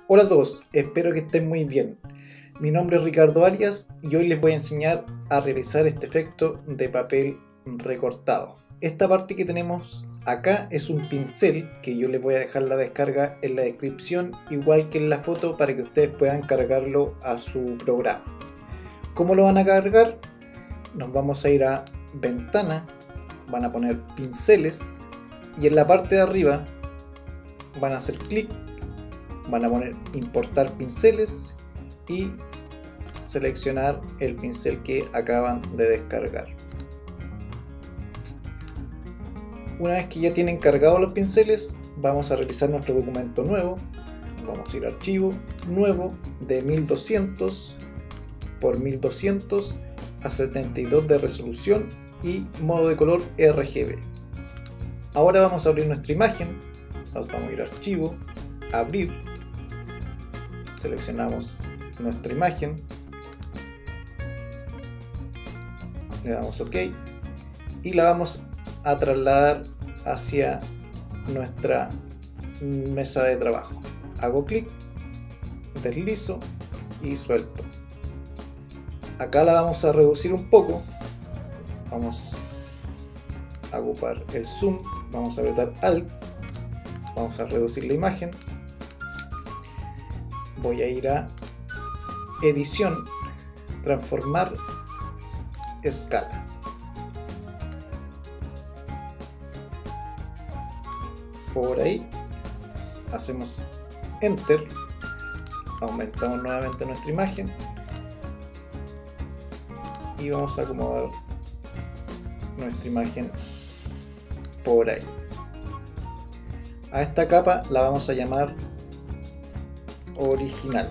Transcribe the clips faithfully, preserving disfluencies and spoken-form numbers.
Hola a todos, espero que estén muy bien. Mi nombre es Ricardo Arias y hoy les voy a enseñar a realizar este efecto de papel recortado. Esta parte que tenemos acá es un pincel que yo les voy a dejar la descarga en la descripción, igual que en la foto, para que ustedes puedan cargarlo a su programa. ¿Cómo lo van a cargar? Nos vamos a ir a Ventana, van a poner Pinceles y en la parte de arriba van a hacer clic, van a poner Importar pinceles y seleccionar el pincel que acaban de descargar. Una vez que ya tienen cargados los pinceles, vamos a realizar nuestro documento nuevo. Vamos a ir a Archivo, Nuevo, de mil doscientos por mil doscientos a setenta y dos de resolución y modo de color R G B. Ahora vamos a abrir nuestra imagen. Nos vamos a ir a Archivo, Abrir, seleccionamos nuestra imagen, le damos OK y la vamos a trasladar hacia nuestra mesa de trabajo. Hago clic, deslizo y suelto. Acá la vamos a reducir un poco, vamos a ocupar el zoom, vamos a apretar Alt, vamos a reducir la imagen, voy a ir a Edición, Transformar, Escala. Por ahí hacemos Enter, aumentamos nuevamente nuestra imagen y vamos a acomodar nuestra imagen por ahí. A esta capa la vamos a llamar Original.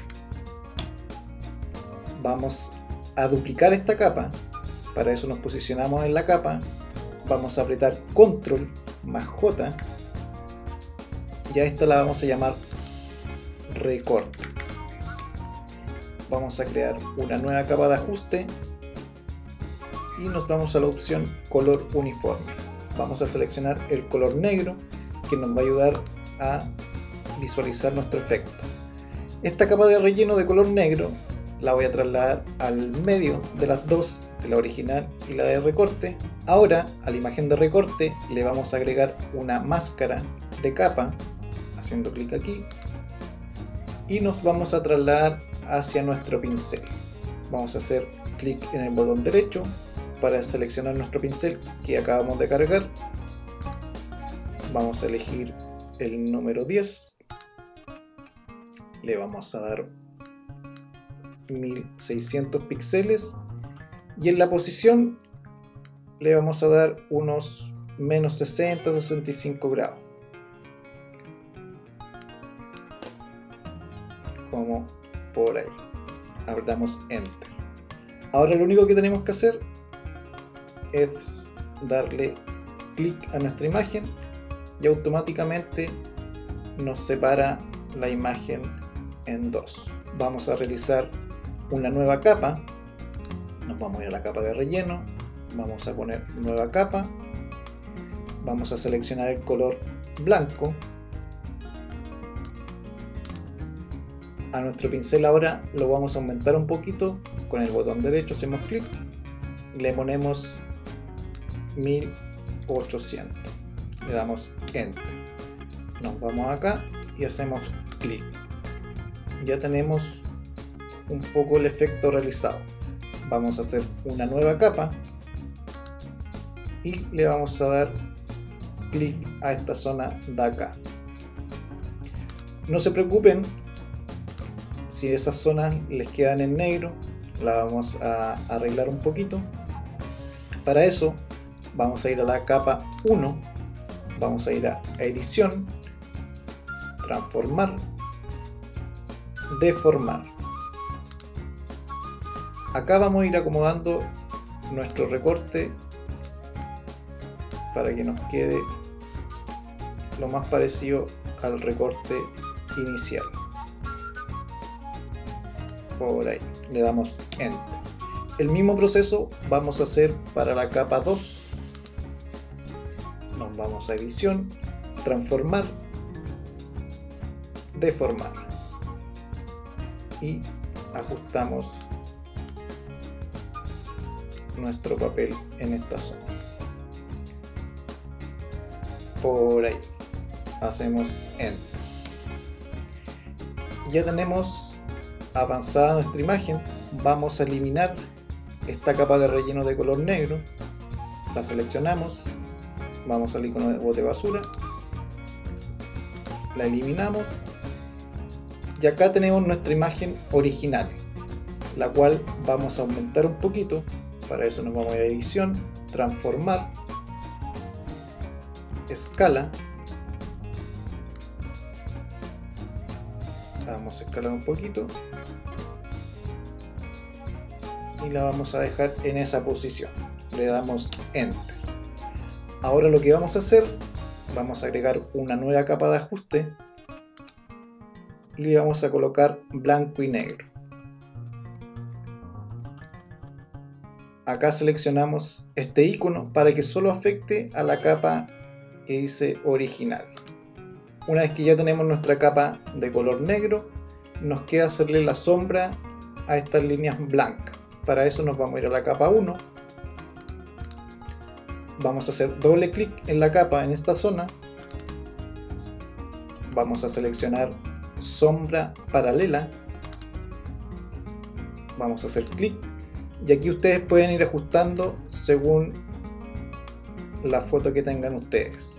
Vamos a duplicar esta capa, para eso nos posicionamos en la capa, vamos a apretar Control más J y a esta la vamos a llamar Recorte. Vamos a crear una nueva capa de ajuste y nos vamos a la opción Color Uniforme. Vamos a seleccionar el color negro, que nos va a ayudar a visualizar nuestro efecto. Esta capa de relleno de color negro la voy a trasladar al medio de las dos, de la original y la de recorte. Ahora a la imagen de recorte le vamos a agregar una máscara de capa, haciendo clic aquí, y nos vamos a trasladar hacia nuestro pincel. Vamos a hacer clic en el botón derecho para seleccionar nuestro pincel que acabamos de cargar. Vamos a elegir el número diez, le vamos a dar mil seiscientos píxeles y en la posición le vamos a dar unos menos sesenta a sesenta y cinco grados, como por ahí. Apretamos Enter. Ahora lo único que tenemos que hacer es darle clic a nuestra imagen y automáticamente nos separa la imagen en dos. Vamos a realizar una nueva capa, nos vamos a ir a la capa de relleno, vamos a poner nueva capa, vamos a seleccionar el color blanco. A nuestro pincel ahora lo vamos a aumentar un poquito, con el botón derecho hacemos clic y le ponemos mil ochocientos. Le damos Enter. Nos vamos acá y hacemos clic. Ya tenemos un poco el efecto realizado. Vamos a hacer una nueva capa y le vamos a dar clic a esta zona de acá. No se preocupen si esas zonas les quedan en negro, la vamos a arreglar un poquito. Para eso vamos a ir a la capa uno, vamos a ir a Edición, Transformar, Deformar. Acá vamos a ir acomodando nuestro recorte para que nos quede lo más parecido al recorte inicial. Por ahí, le damos Enter. El mismo proceso vamos a hacer para la capa dos. Nos vamos a Edición, Transformar, Deformar. y ajustamos nuestro papel en esta zona. Por ahí hacemos Enter. Ya tenemos avanzada nuestra imagen. Vamos a eliminar esta capa de relleno de color negro. La seleccionamos, vamos al icono de bote basura, la eliminamos y acá tenemos nuestra imagen original, la cual vamos a aumentar un poquito. Para eso nos vamos a ir a edición, transformar, escala, vamos a escalar un poquito y la vamos a dejar en esa posición. Le damos Enter. Ahora lo que vamos a hacer, vamos a agregar una nueva capa de ajuste y le vamos a colocar blanco y negro. Acá seleccionamos este icono para que solo afecte a la capa que dice original. Una vez que ya tenemos nuestra capa de color negro, nos queda hacerle la sombra a estas líneas blancas. Para eso nos vamos a ir a la capa uno. Vamos a hacer doble clic en la capa en esta zona. Vamos a seleccionar sombra paralela. Vamos a hacer clic. Y aquí ustedes pueden ir ajustando según la foto que tengan ustedes.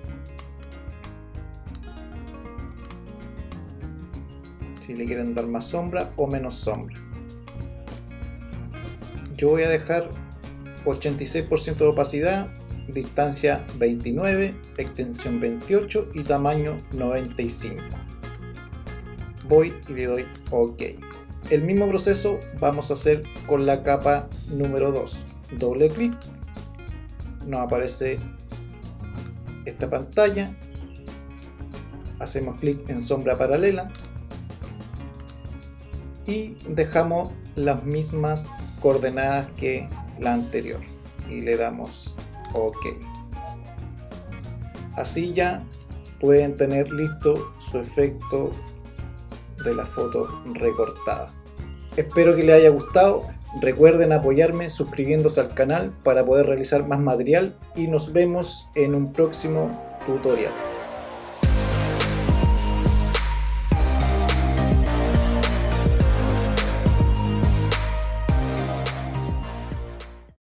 Si le quieren dar más sombra o menos sombra. Yo voy a dejar ochenta y seis por ciento de opacidad, distancia veintinueve, extensión veintiocho y tamaño noventa y cinco. Voy y le doy OK. El mismo proceso vamos a hacer con la capa número dos. Doble clic, nos aparece esta pantalla, hacemos clic en sombra paralela y dejamos las mismas coordenadas que la anterior y le damos OK. Así ya pueden tener listo su efecto de la foto recortada. Espero que les haya gustado. Recuerden apoyarme suscribiéndose al canal para poder realizar más material y nos vemos en un próximo tutorial.